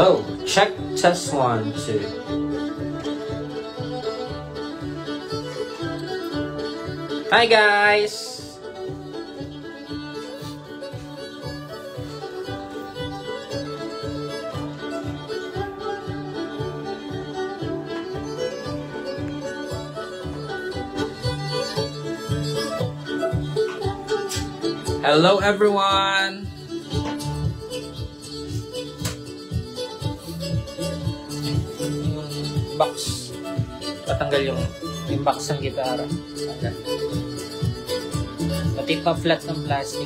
Hello. Check. Test 1, 2. Hi guys. Hello everyone. Yung box, patanggal yung box ng gitara. Pati pa flat ng plastic.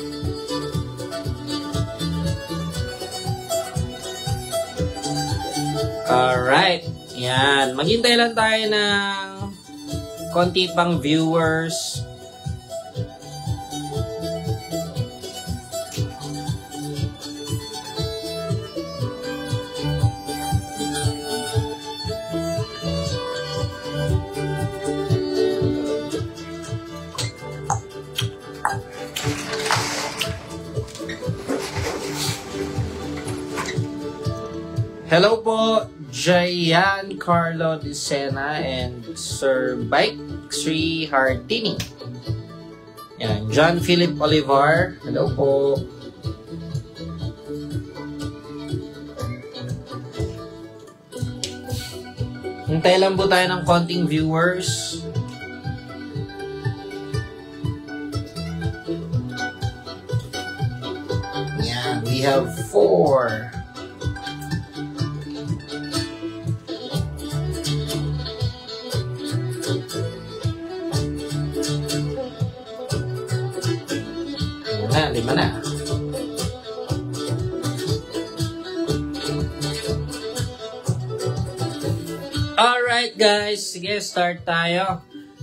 Alright. Yan. Maghintay lang tayo ng konti pang viewers. Hello po, Jayan Carlo Dicena and Sir Bike Sri Hardini. Yan, John Philip Olivar. Hello po. Hintay lang po tayo ng konting viewers. Yan, we have 4. Lima na. Alright guys, sige, start tayo.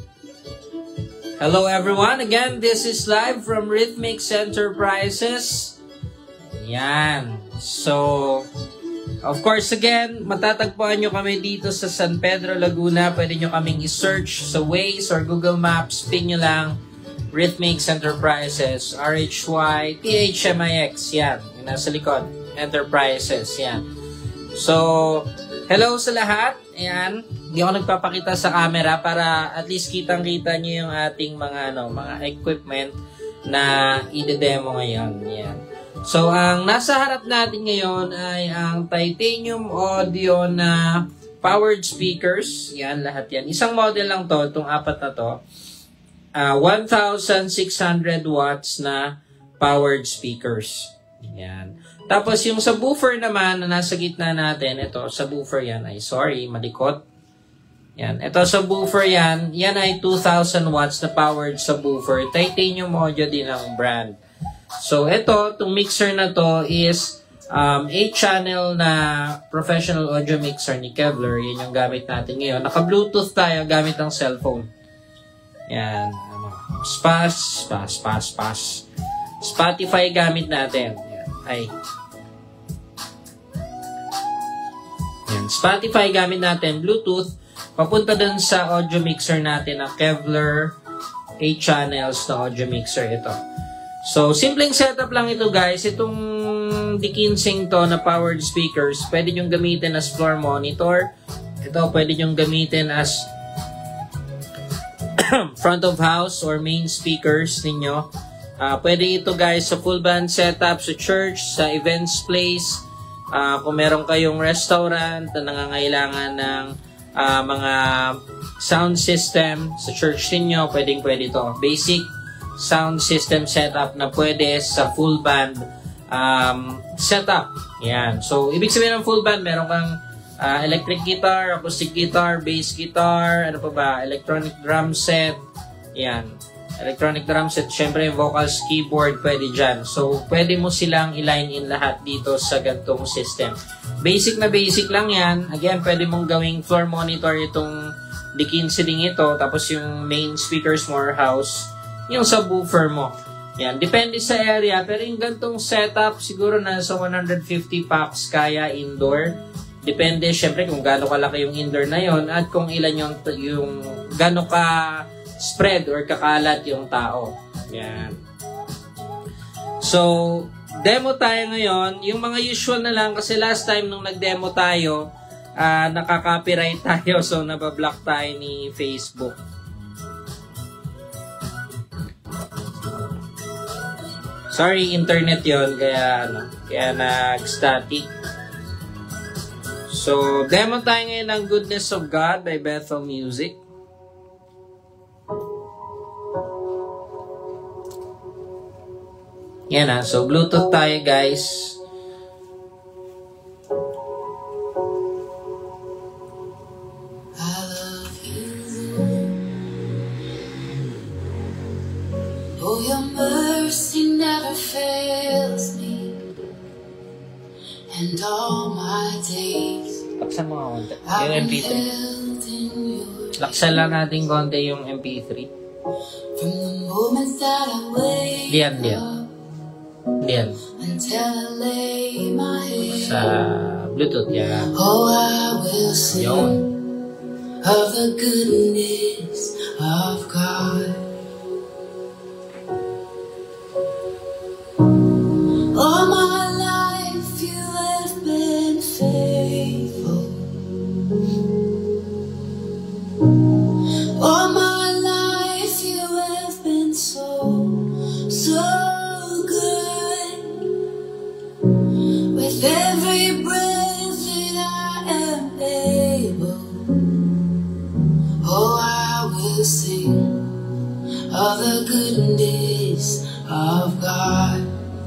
Hello everyone, again, this is live from Rhythmix Enterprises. Yan. So, of course, again, matatagpuan nyo kami dito sa San Pedro, Laguna. Pwede nyo kaming i-search sa Waze or Google Maps. Pin nyo lang Rhythmix Enterprises, RHYTHMIX, yan, yung nasa likod, Enterprises, yan. So, hello sa lahat, ayan, hindi ako nagpapakita sa camera para at least kitang-kita nyo yung ating mga, mga equipment na i-demo ngayon, yan. So, ang nasa harap natin ngayon ay ang titanium audio na powered speakers, yan, lahat yan. Isang model lang to, itong 4 na to. 1,600 watts na powered speakers. Yan. Tapos yung subwoofer naman na nasa gitna natin, ito, subwoofer yan ay, sorry, malikot. Yan. Ito, subwoofer yan. Yan ay 2,000 watts na powered subwoofer. Titanium audio din ang brand. So, ito, itong mixer na to is 8-channel na professional audio mixer ni Kevlar. Yan yung gamit natin ngayon. Naka-Bluetooth tayo gamit ang cellphone. Yan. Spotify gamit natin. Yan. Ay. Yan. Spotify gamit natin. Bluetooth. Papunta dun sa audio mixer natin na Kevlar 8 channels na audio mixer ito. So, simpleng setup lang ito guys. Itong D15 to na powered speakers, pwede nyong gamitin as floor monitor. Ito, pwede nyong gamitin as front of house or main speakers ninyo. Pwede ito guys sa full band setup, sa church, sa events place. Kung meron kayong restaurant na nangangailangan ng mga sound system sa church ninyo, pwede ito. Basic sound system setup na pwede sa full band setup. Yan. So, ibig sabihin ng full band, meron kang electric guitar, acoustic guitar, bass guitar, ano pa ba, electronic drum set, yan, electronic drum set, syempre vocals, keyboard, pwede dyan. So, pwede mo silang i-line in lahat dito sa gantong system. Basic na basic lang yan. Again, pwede mong gawing floor monitor itong D15 ito, tapos yung main speakers mo or house, yung subwoofer mo. Yan, depende sa area, pero yung gantong setup, siguro nasa 150 packs kaya indoor. Depende, syempre, kung gaano kalaki yung indoor na yon at kung ilan yung gaano ka spread or kakalat yung tao. Yan. So, demo tayo ngayon. Yung mga usual na lang kasi last time nung nag-demo tayo, nakaka-copyright tayo so nabablock tayo ni Facebook. Sorry, internet yon kaya nag-static. So, demo tayo ngayon ng Goodness of God by Bethel Music. Yan so Bluetooth tayo guys. Oh, your mercy never fails me, and all my days laksan mo konti yung MP3. Laksan lang natin konti yung MP3. From the moment that I wake up until I lay my head, sa Bluetooth yan. Oh, I will sing of the goodness of God. All my life you have been faithful. All my life you have been so good. With every breath that I am able, oh, I will sing of the goodness of God.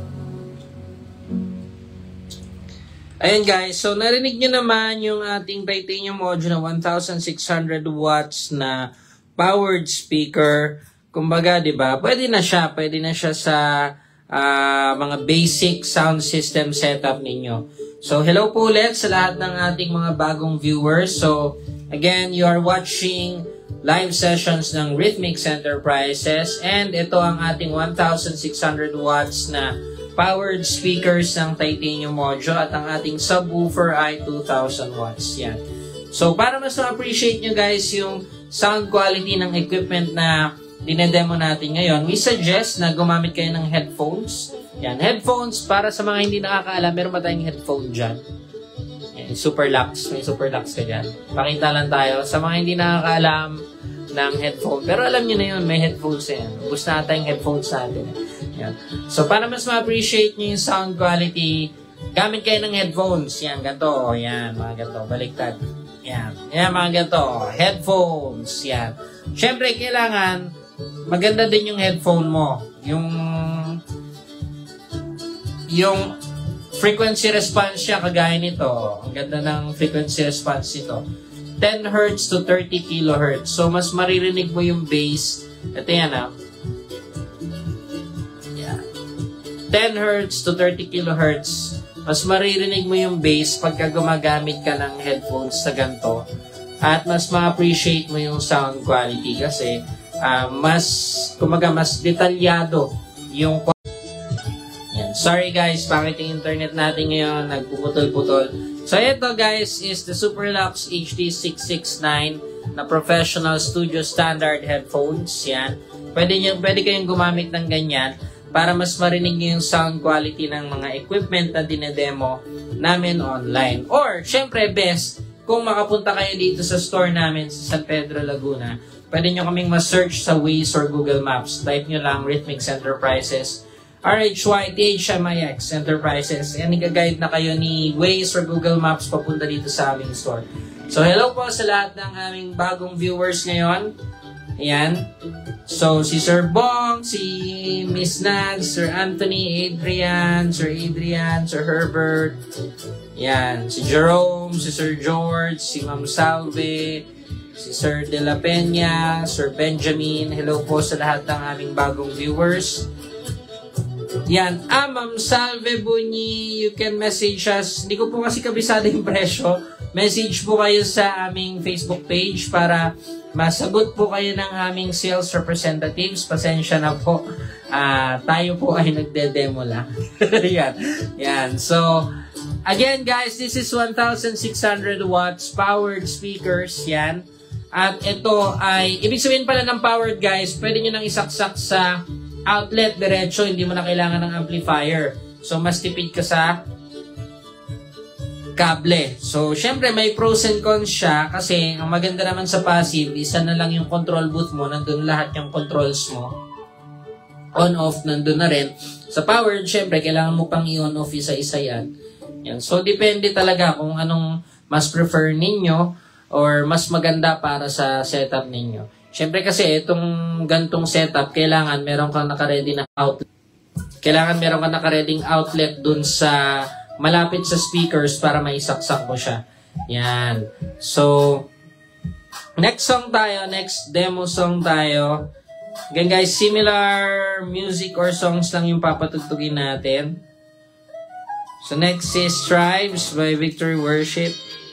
Ayan guys, so narinig nyo naman yung ating titanium module na 1,600 watts na powered speaker. Kumbaga, di ba, pwede na siya sa mga basic sound system setup ninyo. So, hello po ulit sa lahat ng ating mga bagong viewers. So, again, you are watching live sessions ng Rhythmix Enterprises and ito ang ating 1,600 watts na powered speakers ng titanium module at ang ating subwoofer ay 2,000 watts. Yan. So, para mas ma-appreciate nyo guys yung sound quality ng equipment na dinedemo natin ngayon, we suggest na gumamit kayo ng headphones. Yan, headphones para sa mga hindi nakakaalam, meron ba tayong headphone dyan? Yan, Super Lux. May Super Lux ka dyan. Pakita lang tayo. Sa mga hindi nakakaalam ng headphone. Pero alam nyo na yun, may headphones yan. Gusto na tayong headphones natin. Yan. So, para mas ma-appreciate nyo yung sound quality, gamit kayo ng headphones. Yan, ganito. Yan, mga ganito. Baliktad. Yan. Yan, mga ganito. Headphones. Yan. Siyempre, kailangan maganda din yung headphone mo. Yung frequency response siya, kagaya nito. Ang ganda ng frequency response nito. 10 Hz to 30 kHz. So, mas maririnig mo yung bass. Ito yan, 10 Hz to 30 kHz. Mas maririnig mo yung bass pagka gumagamit ka ng headphones sa ganito. At mas ma-appreciate mo yung sound quality kasi mas detalyado yung yan. Sorry guys, bakit yung internet natin ngayon nagpuputol-putol. So ito guys is the Superlux HD669 na professional studio standard headphones. Yan. Pwede kayong gumamit ng ganyan para mas marinig niyo yung sound quality ng mga equipment na dinedemo namin online. Or, syempre, best, kung makapunta kayo dito sa store namin sa San Pedro, Laguna, pwede nyo kaming ma-search sa Waze or Google Maps. Type nyo lang Rhythmix Enterprises, RHYTHMIX Enterprises, and i-guide na kayo ni Waze or Google Maps papunta dito sa aming store. So, hello po sa lahat ng aming bagong viewers ngayon. Ayan. So, si Sir Bong, si Miss Nag, Sir Anthony, Sir Adrian, Sir Herbert. Ayan. Si Jerome, si Sir George, si Ma'am Salve, si Sir De La Peña, Sir Benjamin. Hello po sa lahat ng aming bagong viewers. Yan. Ma'am Salve Bunyi, you can message us. Hindi ko po kasi kabisado yung presyo. Message po kayo sa aming Facebook page para masagot po kayo ng aming sales representatives. Pasensya na po. Tayo po ay nagde-demo lang. Yan. So, again guys, this is 1,600 watts powered speakers. Yan. At ito ay, ibig sabihin pala ng powered guys, pwede nyo nang isaksak sa outlet diretso, hindi mo na kailangan ng amplifier. So, mas tipid ka sa kable. So, syempre, may pros and cons siya kasi ang maganda naman sa passive, isa na lang yung control booth mo, nandun lahat yung controls mo. On-off, nandun na rin. Sa powered, syempre, kailangan mo pang i-on-off isa-isa yan. Yan. So, depende talaga kung anong mas prefer ninyo or mas maganda para sa setup ninyo. Syempre kasi, itong gantong setup, kailangan meron kang naka-ready na outlet. Kailangan meron kang naka-ready outlet dun sa malapit sa speakers para maisaksak mo siya. Yan. So, next song tayo, next demo song tayo. Again guys, similar music or songs lang yung papatugtugin natin. So, next is Tribes by Victory Worship.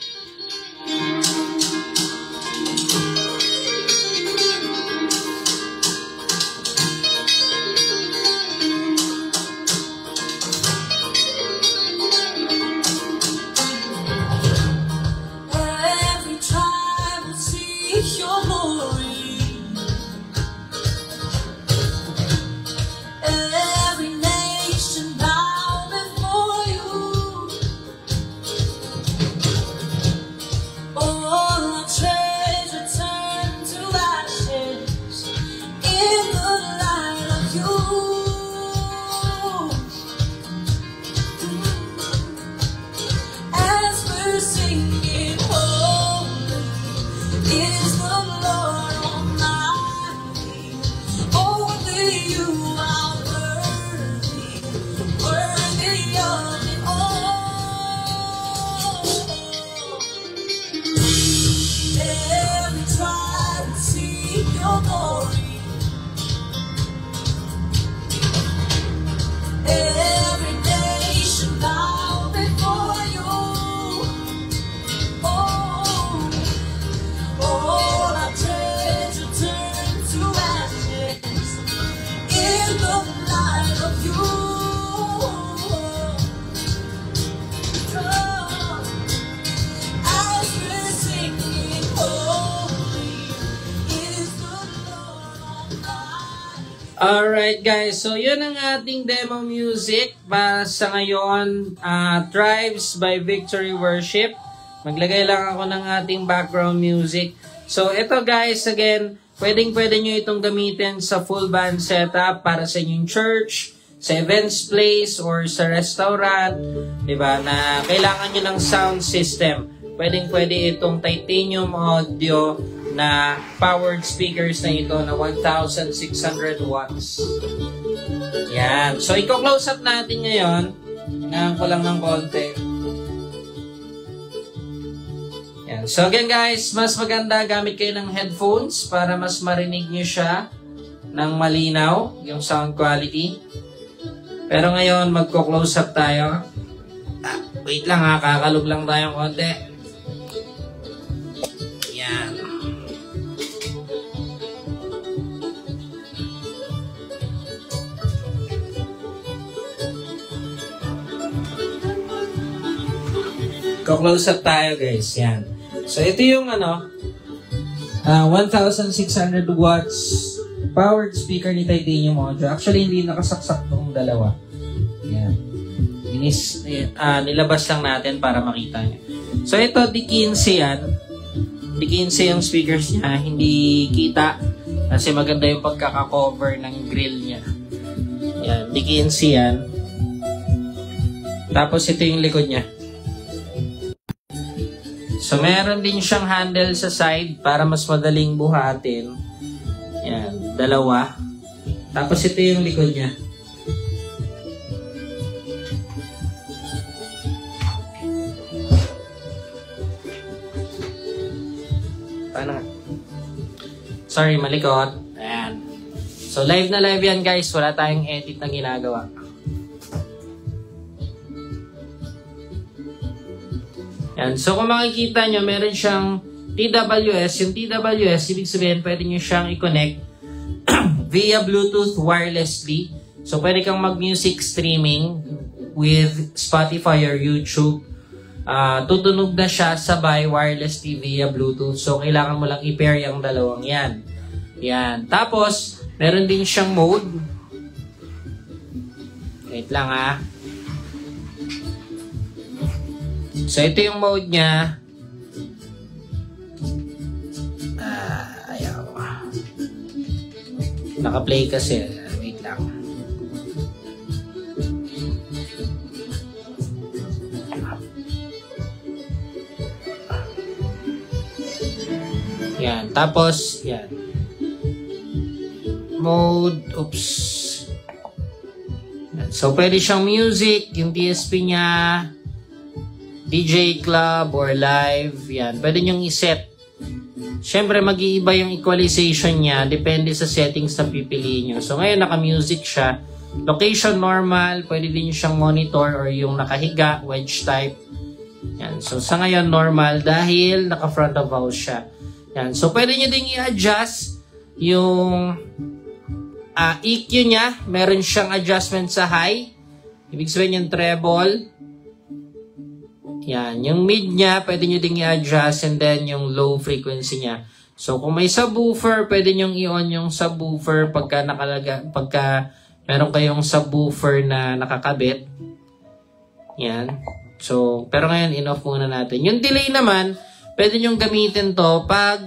Alright guys, so yun ang ating demo music para sa ngayon, Tribes by Victory Worship. Maglagay lang ako ng ating background music. So ito guys, again, pwede nyo itong gamitin sa full band setup para sa inyong church, sa events place, or sa restaurant, diba, na kailangan nyo ng sound system. Pwede itong titanium audio na powered speakers na ito na 1,600 watts. Yan. So, i-close up natin ngayon. Hingaan ko lang ng konti. Yan. So, again guys, mas maganda gamit kayo ng headphones para mas marinig nyo siya ng malinaw, yung sound quality. Pero ngayon, magko-close up tayo. Wait lang ha, kakalog lang tayong konti. Close up tayo guys, yan. So ito yung 1,600 watts powered speaker ni Titanium Audio. Actually hindi nakasaksak tong dalawa. Yan. Nilabas lang natin para makita niyo. So ito, D15 yan. D15 yung speakers niya, hindi kita kasi maganda yung pagkaka-cover ng grill niya. Yan, D15 yan. Tapos ito yung likod niya. So, meron din siyang handle sa side para mas madaling buhatin. Yan, dalawa. Tapos ito yung likod niya. Paano nga? Sorry, malikot. Ayan. So, live na live yan guys. Wala tayong edit na ginagawa. Yan. So, kung makikita nyo, meron siyang TWS. Yung TWS, ibig sabihin, pwede nyo siyang i-connect via Bluetooth wirelessly. So, pwede kang mag-music streaming with Spotify or YouTube. Tutunog na siya sabay wirelessly via Bluetooth. So, kailangan mo lang i-pair yung dalawang yan. Yan. Tapos, meron din siyang mode. Wait lang ha. So, ito yung mode niya. Ayaw. Naka-play kasi. Wait lang. Yan. Tapos, yan. Mode. Oops. Yan. So, pwede siyang music. Yung DSP niya. DJ club or live. Yan. Pwede nyong iset. Siyempre, mag-iiba yung equalization niya. Depende sa settings na pipiliin nyo. So, ngayon, naka-music siya. Location normal. Pwede din siyang monitor or yung nakahiga, wedge type. Yan. So, sa ngayon, normal dahil naka-front of house siya. Yan. So, pwede nyo din i-adjust yung EQ niya. Meron siyang adjustment sa high. Ibig sabihin yung treble. Yan. Yung mid niya, pwede nyo din i-adjust and then yung low frequency niya. So, kung may subwoofer, pwede nyo i-on yung subwoofer pagka meron kayong subwoofer na nakakabit. Yan. So, pero ngayon, in-off muna natin. Yung delay naman, pwede nyo gamitin to pag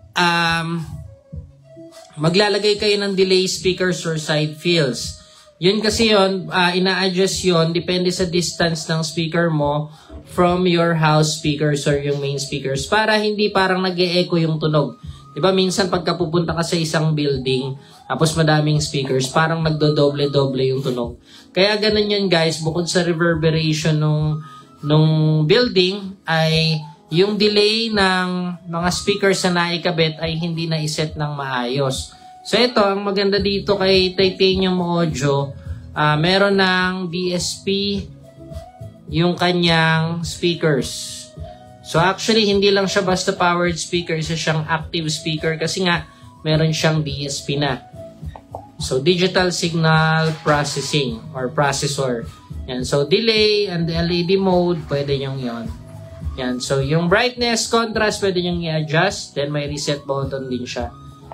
maglalagay kayo ng delay speakers or side fills. Yun kasi yun, ina-adjust yun, depende sa distance ng speaker mo from your house speakers or yung main speakers para hindi parang nag-e-echo yung tunog. Diba minsan pagka pupunta ka sa isang building, tapos madaming speakers, parang nagdo-doble-doble yung tunog. Kaya ganun yun guys, bukod sa reverberation nung building, ay yung delay ng mga speakers na naikabit ay hindi na iset ng maayos. So ito, ang maganda dito kay Titanium Audio, meron ng DSP yung kanyang speakers. So actually, hindi lang siya basta powered speaker, isa siyang active speaker kasi nga meron siyang DSP na. So digital signal processing or processor. Yan. So delay and LED mode, pwede nyo yon. Yan. So yung brightness, contrast, pwede nyo i-adjust. Then may reset button din siya.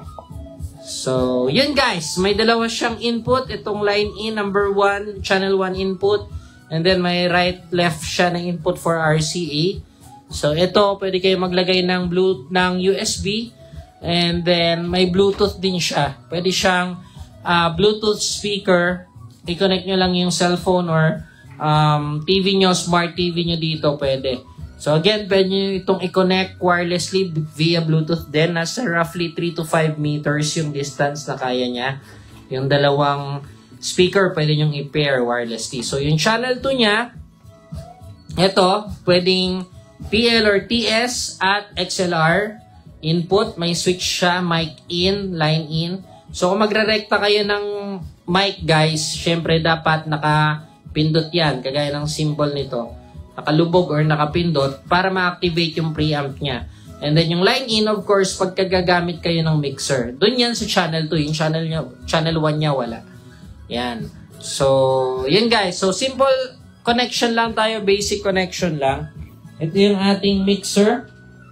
So yun guys, may dalawa siyang input. Itong line in, number 1, channel 1 input. And then may right, left siya na input for RCA. So ito, pwede kayo maglagay ng USB. And then may Bluetooth din siya. Pwede siyang Bluetooth speaker. I-connect nyo lang yung cellphone or TV nyo, smart TV nyo dito, pwede. So again, pwede nyo itong i-connect wirelessly via Bluetooth din. Nasa roughly 3 to 5 meters yung distance na kaya niya. Yung dalawang speaker, pwede nyo i-pair wirelessly. So yung channel 2 niya, ito, pwedeng PL or TS at XLR input. May switch siya, mic in, line in. So kung magre-recta kayo ng mic guys, syempre dapat nakapindot yan, kagaya ng symbol nito. Nakalubog or nakapindot para ma-activate yung preamp niya. And then yung line in, of course, pagka gagamit kayo ng mixer. Doon yan sa channel 2. Yung channel 1 niya wala. Yan. So, yan guys. So, simple connection lang tayo. Basic connection lang. Ito yung ating mixer.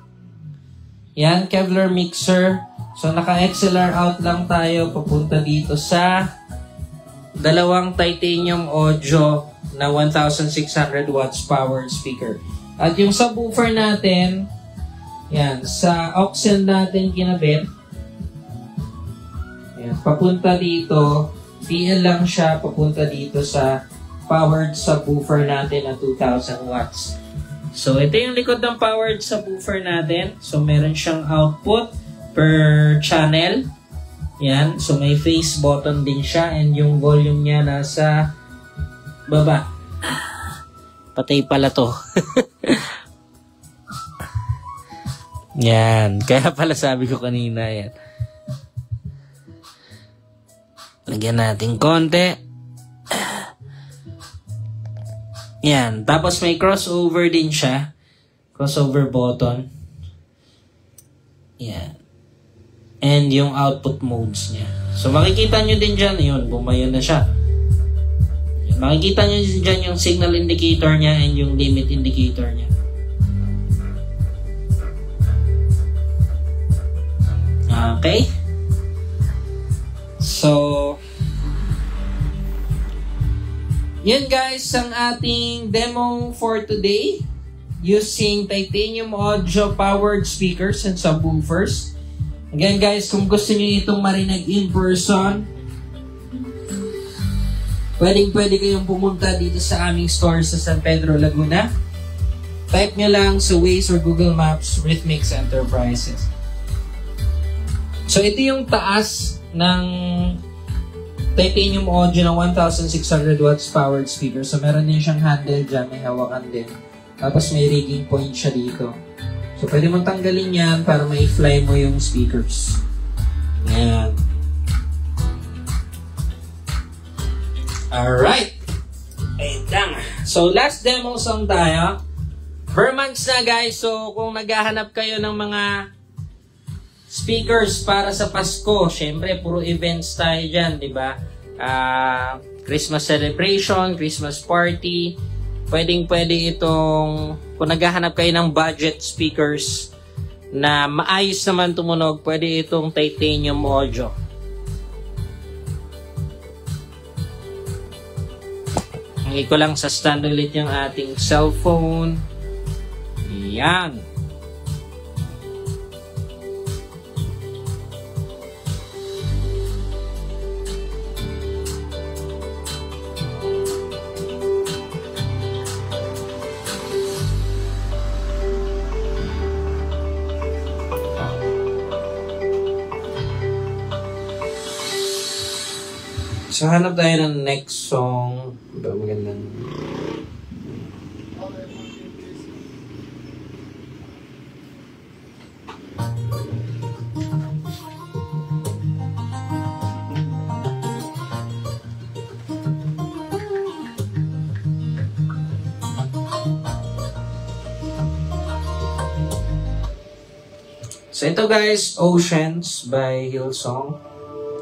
Yan, Kevlar mixer. So, naka-XLR out lang tayo. Papunta dito sa dalawang Titanium Audio na 1,600 watts powered speaker. At yung subwoofer natin, yan, sa aux natin kinabit. Yan, papunta dito, PL lang siya, papunta dito sa powered subwoofer natin na 2,000 watts. So, ito yung likod ng powered subwoofer natin. So, meron siyang output per channel. Yan, so may face button din siya and yung volume niya nasa baba. Patay pala to. Yan. Kaya pala sabi ko kanina yan. Lagyan natin konti. Yan. Tapos may crossover din siya. Crossover button. Yan. And yung output modes niya. So makikita nyo din dyan. Yun, bumayo na siya. Makikita nyo dyan yung signal indicator niya and yung limit indicator niya. Okay. So, yun guys ang ating demo for today. using titanium audio powered speakers and subwoofers. Again guys, kung gusto niyo itong marinig in person, pwede kayong pumunta dito sa aming store sa San Pedro, Laguna. Type nyo lang sa Waze or Google Maps, Rhythmix Enterprises. So ito yung taas ng titanium audio ng 1,600 watts powered speaker. So meron din siyang handle dyan, may hawakan din. Tapos may rigging point siya dito. So pwede mong tanggalin yan para may-fly mo yung speakers. Yan. Alright. Ayun lang. So last demo song tayo. Vermans na guys. So kung naghahanap kayo ng mga speakers para sa Pasko, syempre puro events tayo dyan, di ba? Christmas celebration, Christmas party. Pwede itong, kung naghahanap kayo ng budget speakers na maayos naman tumunog, pwede itong titanium audio. Hangin ko lang sa stand ulit yung ating cellphone. Yan. So, hanap tayo ng next song. Ba, magandang... So, ito guys, Oceans by Hillsong.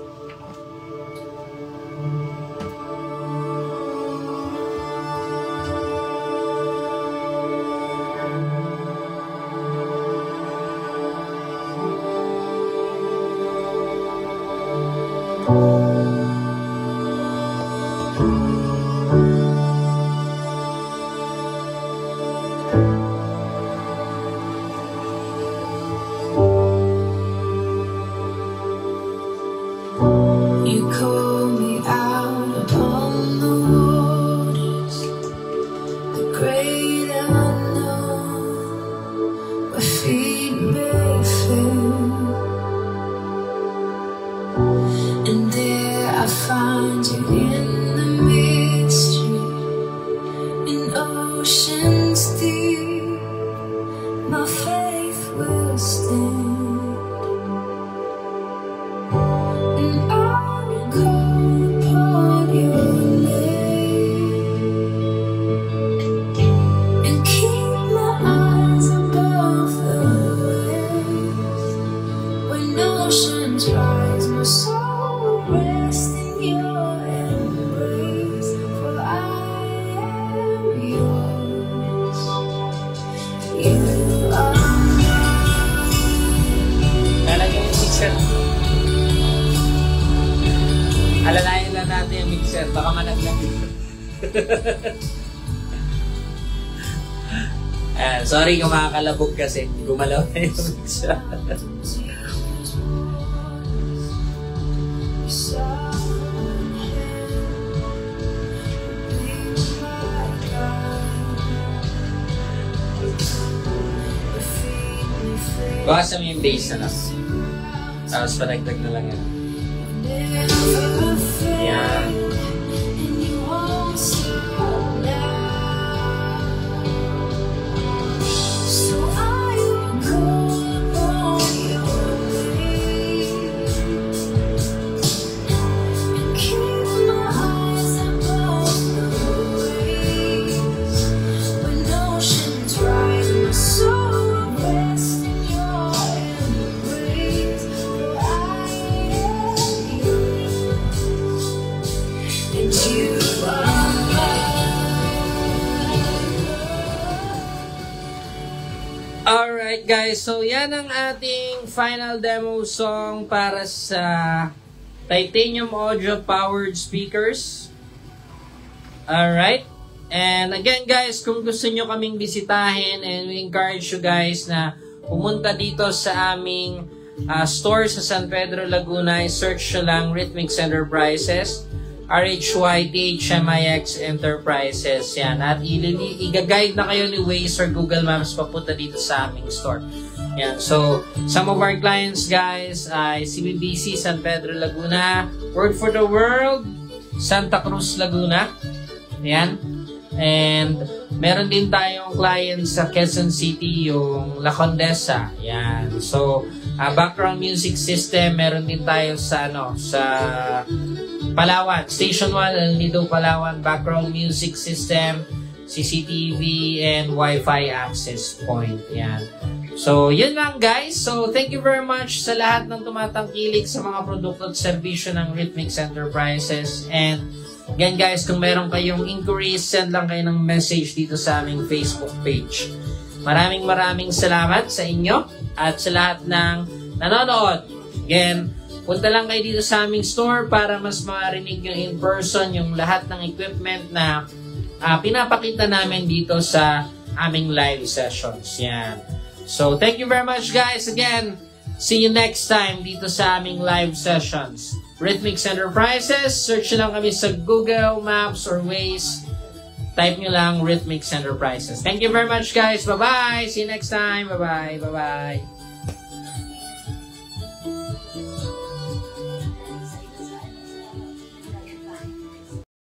Alalayan lang natin yung mixer. Baka managlag. Sorry kung makakalabog kasi. Gumalaw na yung mixer. Baka mo yung bass na lang. Tapos panagdag na lang yan. Yan. Alright guys, so yan ang ating final demo song para sa titanium audio powered speakers. Alright, And again guys, kung gusto nyo kaming bisitahin, and we encourage you guys na pumunta dito sa aming store sa San Pedro, Laguna, search nyo lang Rhythmix Enterprises, RHYTHMIX Enterprises. Yan. At i-guide na kayo ni Waze or Google Maps papunta dito sa aming store. Yan. So, some of our clients guys ay CBBC San Pedro, Laguna, Word for the World, Santa Cruz, Laguna. Yan. And meron din tayong clients sa Quezon City, yung La Condesa. Yan. So, background music system, meron din tayo sa sa Palawan, Station 1, El Nido, Palawan, background music system, CCTV, and Wi-Fi access point. Yan. So, yun lang guys. So, thank you very much sa lahat ng tumatangkilik sa mga produkto at serbisyo ng Rhythmix Enterprises. And again guys, kung meron kayong inquiries, send lang kayo ng message dito sa aming Facebook page. Maraming salamat sa inyo at sa lahat ng nanonood. Again, punta lang kayo dito sa aming store para mas marinig yung in person, yung lahat ng equipment na pinapakita namin dito sa aming live sessions. Yan. So, thank you very much guys. Again, see you next time dito sa aming live sessions. Rhythmix Enterprises, search lang kami sa Google Maps or Waze. Type nyo lang Rhythmix Enterprises. Thank you very much guys. Bye-bye. See you next time. Bye-bye. Bye-bye.